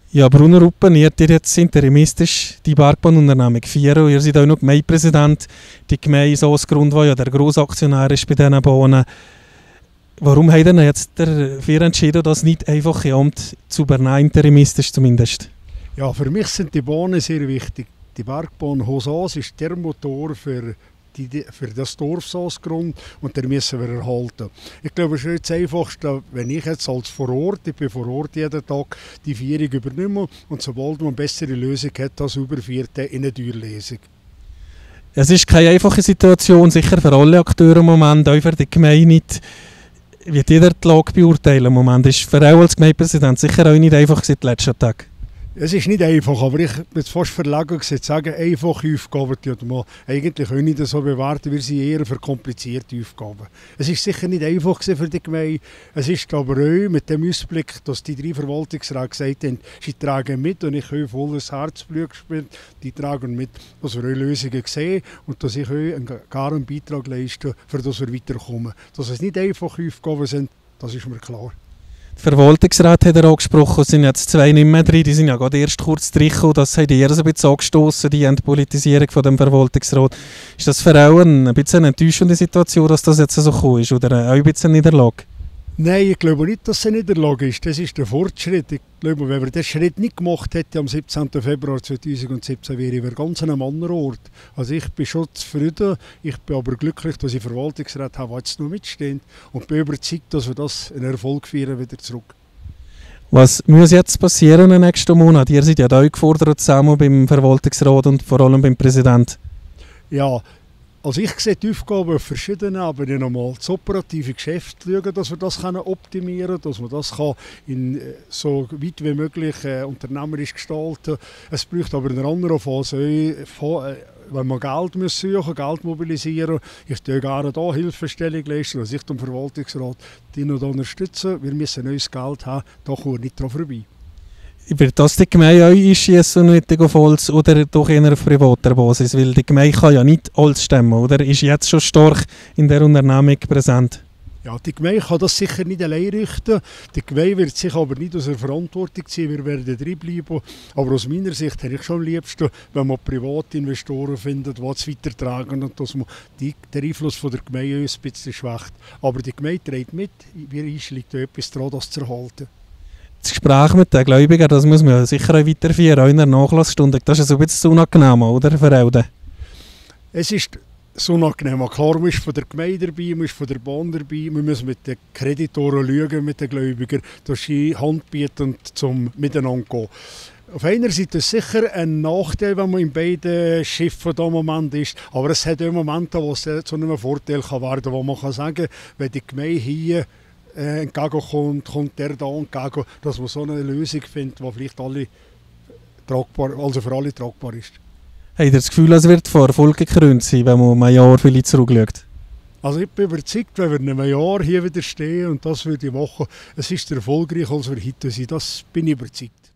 Ja, Bruno Ruppen, ihr jetzt interimistisch die Bergbahnunternehmung führen. Ihr seid auch noch Gemeindepräsident. Die Gemeinde Soßgrund, die ja der Grossaktionär ist bei diesen Bahnen. Warum habt ihr jetzt dafür entschieden, das nicht einfach im Amt zu übernehmen, interimistisch zumindest? Ja, für mich sind die Bahnen sehr wichtig. Die Bergbahn Hosaas ist der Motor für das Dorf Soßgrund und den müssen wir erhalten. Ich glaube, es ist das Einfachste, wenn ich jetzt als vor Ort, ich bin vor Ort jeden Tag, die Führung übernehme und sobald man eine bessere Lösung hat, als überführt in eine Türlesung. Es ist keine einfache Situation, sicher für alle Akteure im Moment, auch für die Gemeinde nicht. Wie jeder die Lage beurteilen im Moment, ist für auch als Gemeindepräsident sicher auch nicht einfach seit den letzten Tagen. Es ist nicht einfach, aber ich bin jetzt fast verlegen zu sagen, einfache Aufgaben, die man eigentlich auch nicht so bewerten, wir sind eher für komplizierte Aufgaben. Es ist sicher nicht einfach für die Gemeinde, es ist aber auch mit dem Ausblick, dass die 3 Verwaltungsräte gesagt haben, sie tragen mit und ich habe volles Herzblut gespielt, die tragen mit, dass wir auch Lösungen sehen und dass ich auch einen Beitrag leiste, für das wir weiterkommen. Dass es nicht einfache Aufgaben sind, das ist mir klar. Der Verwaltungsrat hat er angesprochen, es sind jetzt 2 nicht mehr drin, die sind ja gerade erst kurz drin, das hat eher so ein bisschen angestossen, die Entpolitisierung von dem Verwaltungsrat. Ist das für auch ein bisschen eine enttäuschende Situation, dass das jetzt so gekommen ist, oder auch ein bisschen eine Niederlage? Nein, ich glaube nicht, dass es eine Niederlage ist. Das ist der Fortschritt. Ich glaube, wenn wir diesen Schritt nicht gemacht hätten am 17. Februar 2017, wäre wir ganz an einem anderen Ort. Also ich bin schon zufrieden, ich bin aber glücklich, dass ich Verwaltungsrat habe, die jetzt noch mitstehen und bin überzeugt, dass wir das in Erfolg führen wieder zurück. Was muss jetzt passieren in den nächsten Monaten? Ihr seid ja da gefordert, zusammen beim Verwaltungsrat und vor allem beim Präsidenten. Ja, also ich sehe die Aufgaben auf verschiedenen Ebenen. Einmal das operative Geschäft schauen, dass wir das optimieren können, dass man das in so weit wie möglich unternehmerisch gestalten kann. Es braucht aber in einer anderen Phase, wenn man Geld suchen, Geld mobilisieren. Ich tue gerne hier Hilfestellung leisten, dass ich dem Verwaltungsrat die noch unterstütze. Wir müssen neues Geld haben, da kommen wir nicht dran vorbei. Wird das die Gemeinde auch einschiessen und nicht auf Holz oder doch eher auf privater Basis? Weil die Gemeinde kann ja nicht alles stemmen, oder? Ist jetzt schon stark in der Unternehmung präsent? Ja, die Gemeinde kann das sicher nicht allein richten. Die Gemeinde wird sich aber nicht aus der Verantwortung ziehen. Wir werden drinbleiben. Aber aus meiner Sicht hätte ich schon am liebsten, wenn man private Investoren findet, die es weitertragen und dass man den Einfluss von der Gemeinde ein bisschen schwächt. Aber die Gemeinde trägt mit. Wir liegt etwas daran, das zu erhalten. Das Gespräch mit den Gläubigern, das muss man sicher auch weiterführen, auch in der Nachlassstunde. Das ist so ein bisschen unangenehm, oder, für alle? Es ist unangenehm. Klar, man ist von der Gemeinde dabei, man ist von der Bahn dabei. Wir müssen mit den Kreditoren schauen, mit den Gläubigern, dass sie Hand bieten, zum Miteinander zu gehen. Auf einer Seite ist es sicher ein Nachteil, wenn man in beiden Schiffen im Moment ist. Aber es hat auch Momente, wo es zu einem Vorteil werden kann, wo man kann sagen, wenn die Gemeinde hier entgegenkommt, kommt der da entgegen, dass man so eine Lösung findet, die vielleicht alle tragbar, also für alle tragbar ist. Habt ihr das Gefühl, es wird von Erfolg gekrönt sein, wenn man um ein Jahr vielleicht zurückschaut? Also ich bin überzeugt, wenn wir in einem Jahr hier wieder stehen und das würde ich machen, es ist erfolgreicher, als wir heute sind. Das bin ich überzeugt.